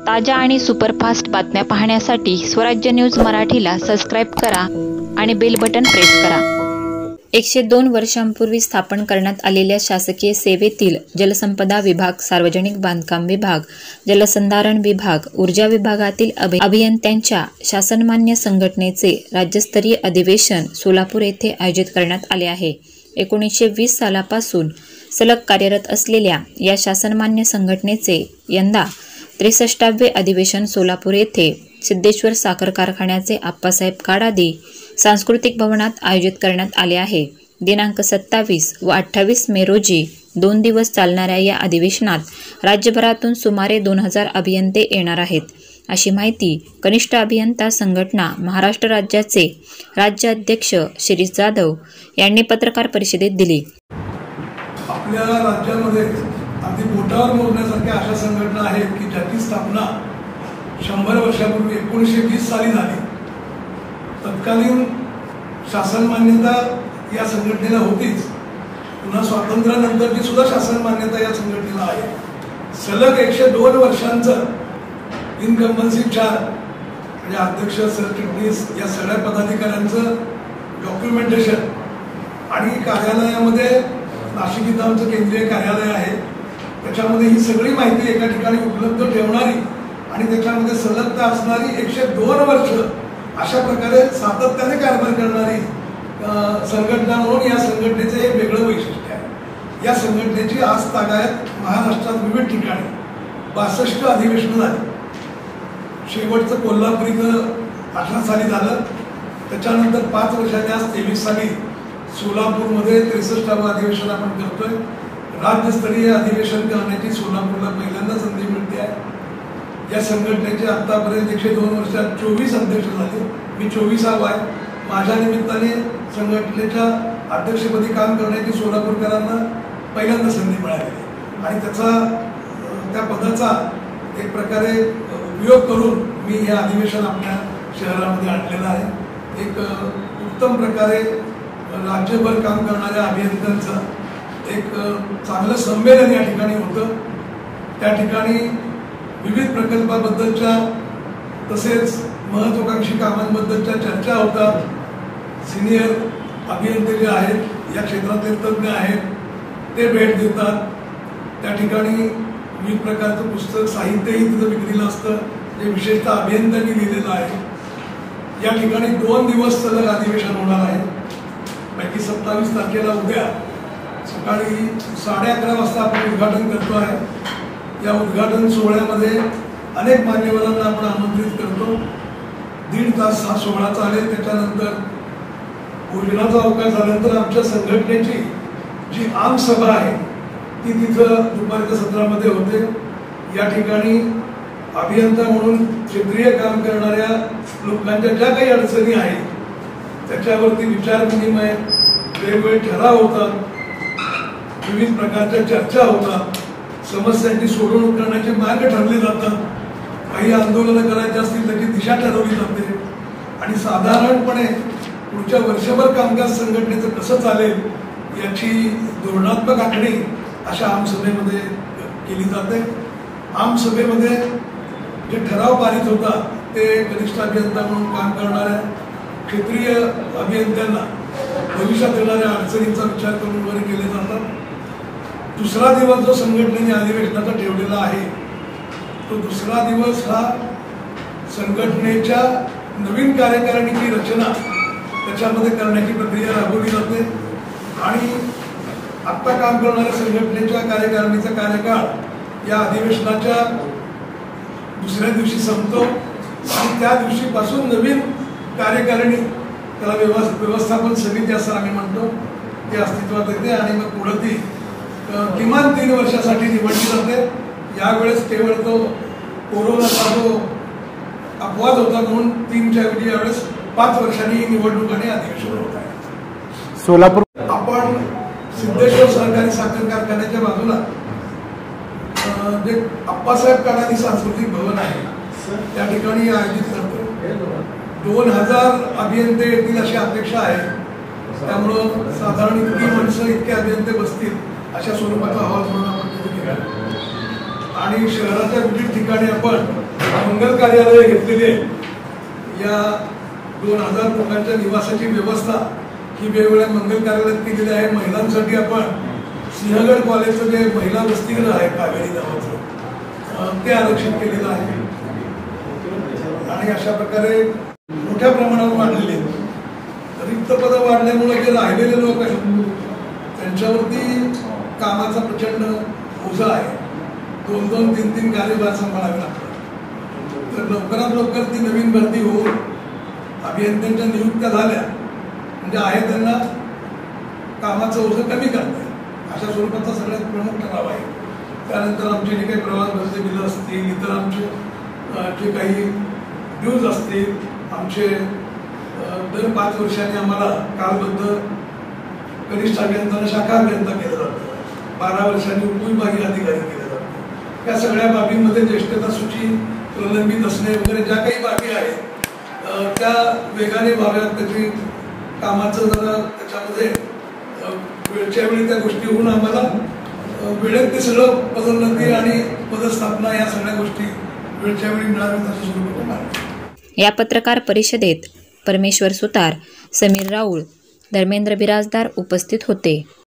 ताज्या आणि सुपरफास्ट बातम्या पाहण्यासाठी स्वराज्य न्यूज मराठीला सबस्क्राईब करा आणि बेल बटन प्रेस करा। 102 वर्षांपूर्वी स्थापन करण्यात आलेल्या शासकीय सेवेतील जलसंपदा विभाग, सार्वजनिक बांधकाम विभाग, जलसंधारण विभाग, ऊर्जा विभागातील अभियंत्यांच्या शासनमान्य संघटनेचे राज्यस्तरीय अधिवेशन सोलापूर येथे आयोजित करण्यात आले आहे। 1920 सालापासून सलग कार्यरत असलेल्या या शासनमान्य संघटनेचे यंदा 63वे अधिवेशन सोलापूर येथे सिद्धेश्वर साखर कारखान्याचे आप्पासाहेब काडादी सांस्कृतिक भवनात आयोजित करण्यात आले आहे। दिनांक 27 व 28 मे रोजी 2 दिवस चालणाऱ्या या अधिवेशनात राज्यभरातून सुमारे 2000 अभियंते येणार आहेत, अशी माहिती कनिष्ठ अभियंता संघटना महाराष्ट्र राज्याचे राज्य अध्यक्ष शिरीष जाधव यांनी पत्रकार परिषदेत दिली। आपल्या राज्यामध्ये अगदी बोटावर मोजण्यासारख्या अशा संघटना आहेत की ज्याची स्थापना 100 वर्षापूर्वी 1920 साली झाली। तत्कालीन शासन मान्यता या संघटनेला होतीच, पुन्हा स्वातंत्र्यानंतरची सुद्धा शासन मान्यता या संघटनेला आहे। सलग 102 वर्षांचं इनकम्बन्सी चार्ज म्हणजे अध्यक्ष, सरचिटणीस या सगळ्या पदाधिकाऱ्यांचं डॉक्युमेंटेशन आणि कार्यालयामध्ये नाशिक इथं आमचं केंद्रीय कार्यालय आहे, त्याच्यामध्ये ही सगळी माहिती एका ठिकाणी उपलब्ध ठेवणारी आणि त्याच्यामध्ये सलगता असणारी 102 वर्ष अशा प्रकारे सातत्याने कारभार करणारी संघटना म्हणून या संघटनेचे एक वेगळं वैशिष्ट्य आहे। या संघटनेची आज तागायत महाराष्ट्रात विविध ठिकाणी 62 अधिवेशनं झाली। शेवटचं कोल्हापूर इथं 18 साली झालं, त्याच्यानंतर 5 वर्षांनी आज 23 साली सोलापूरमध्ये 63वं अधिवेशन आपण करतोय। राज्यस्तरीय अधिवेशन करण्याची सोलापूरला पहिल्यांदा संधी मिळते आहे। या संघटनेचे आतापर्यंत 102 वर्षात 24 अध्यक्ष झाले, मी 24वा आहे। माझ्या निमित्ताने संघटनेच्या अध्यक्षपदी काम करण्याची सोलापूरकरांना पहिल्यांदा संधी मिळाली आणि त्या पदाचा एक प्रकारे उपयोग करून मी हे अधिवेशन आपल्या शहरामध्ये आणलेलं आहे। एक उत्तम प्रकारे राज्यभर काम करणाऱ्या अभियंत्यांचं एक चांगलं संमेलन या ठिकाणी होतं। त्या ठिकाणी विविध प्रकल्पाबद्दलच्या तसेच महत्त्वाकांक्षी कामांबद्दलच्या चर्चा होतात। सिनियर अभियंते जे आहेत, या क्षेत्रातले तज्ज्ञ आहेत, ते भेट देतात। त्या ठिकाणी विविध प्रकारचं पुस्तक साहित्यही तिथं विक्रीला असतं, जे विशेषतः अभियंत्यांनी लिहिलेलं आहे। या ठिकाणी 2 दिवस सलग अधिवेशन होणार आहे। पैकी 27 तारखेला उद्या सकाळी 11:30 वाजता आपण उद्घाटन करतो आहे। या उद्घाटन सोहळ्यामध्ये अनेक मान्यवरांना आपण आमंत्रित करतो। 1.5 तास हा सोहळा चालेल। त्याच्यानंतर भोजनाचा अवकाश झाल्यानंतर आमच्या संघटनेची जी आमसभा आहे ती तिथं दुपारच्या सत्रामध्ये होते। या ठिकाणी अभियंता म्हणून क्षेत्रीय काम करणाऱ्या लोकांच्या ज्या काही अडचणी आहेत त्याच्यावरती विचार विनिमय, वेगवेगळे ठराव होतात, विविध प्रकारच्या चर्चा होतात, समस्यांची सोडवणूक करण्याचे मार्ग ठरले जातात, काही आंदोलनं करायची असतील त्याची दिशा ठरवली जाते आणि साधारणपणे पुढच्या वर्षभर कामकाज संघटनेचं कसं चालेल याची धोरणात्मक आखणी अशा आमसभेमध्ये केली जाते। आमसभेमध्ये जे ठराव पारित होतात ते कनिष्ठ अभियंता म्हणून काम करणाऱ्या क्षेत्रीय अभियंत्यांना भविष्यात येणाऱ्या अडचणींचा विचार करून वगैरे केले जातात। दुसरा दिवस जो संघटनेने अधिवेशनाचा ठेवलेला आहे तो दुसरा दिवस हा संघटनेच्या नवीन कार्यकारिणीची रचना त्याच्यामध्ये करण्याची प्रक्रिया राबवली जाते आणि आत्ता काम करणाऱ्या संघटनेच्या कार्यकारिणीचा कार्यकाळ या अधिवेशनाच्या दुसऱ्या दिवशी संपतो आणि त्या दिवशीपासून नवीन कार्यकारिणी, त्याला व्यवस्थापन समिती असं आम्ही म्हणतो, ती अस्तित्वात येते आणि मग पुढे ती किमान 3 वर्षासाठी निवडली जाते। यावेळेस केवळ तो कोरोनाचा जो अपवाद होता म्हणून 3च्या ऐवजी यावेळेस 5 वर्षांनी निवडणूक आणि अधिवेशन होत आहे। सोलापूर आपण सिद्धेश्वर सहकारी साखर कारखान्याच्या बाजूला जे आप्पासाहेब काडादी सांस्कृतिक भवन आहे त्या ठिकाणी आयोजित करतो। 2000 अभियंते येतील अशी अपेक्षा आहे, त्यामुळं साधारण इतकी माणसं, इतके अभियंते बसतील अशा स्वरूपाचा हॉल म्हणून आपण तिथे केला आणि शहराच्या विविध ठिकाणी आपण मंगल कार्यालय घेतलेली आहे। या 2000 लोकांच्या निवासाची व्यवस्था ही वेगवेगळ्या मंगल कार्यालयात केलेली आहे। महिलांसाठी आपण सिंहगड कॉलेजचं जे महिला वसतिगृह आहे कावेरी नावाचं ते आरक्षित केलेलं आहे आणि अशा प्रकारे मोठ्या प्रमाणावर वाढलेले रिक्त पदं वाढल्यामुळे जे राहिलेले लोक आहेत त्यांच्यावरती कामाचा प्रचंड ओझा आहे। 2-2, 3-3 कार्यभार सांभाळावे लागतात। तर लवकरात लवकर ती नवीन भरती होऊन अभियंत्यांच्या नियुक्त्या झाल्या म्हणजे आहे त्यांना कामाचं ओझं कमी करता येईल अशा स्वरूपाचा सगळ्यात प्रमुख ठराव आहे। त्यानंतर आमचे जे काही प्रवास भरती बिलं असतील, इतर आमचे जे काही ड्यूज असतील, आमचे दर 5 वर्षांनी आम्हाला कालबद्ध कनिष्ठ अभियंता शाखा अभियंता केलं जातं, 12 वर्षांनी उपविभागीय अधिकारी केले जातात। या सगळ्या बाबींमध्ये ज्येष्ठता सूची प्रलंबित असणे वगैरे ज्या काही बाबी आहेत त्या वेगाने व्हाव्यात, त्याची कामाचं जरा त्याच्यामध्ये वेळच्या वेळी त्या गोष्टी होऊन आम्हाला वेळेत ते सगळं पदोन्नती आणि पदस्थापना या सगळ्या गोष्टी वेळच्या वेळी मिळाव्यात असं स्वरूप आहे। या पत्रकार परिषदेत परमेश्वर सुतार, समीर राऊळ, धर्मेंद्र बिराजदार उपस्थित होते।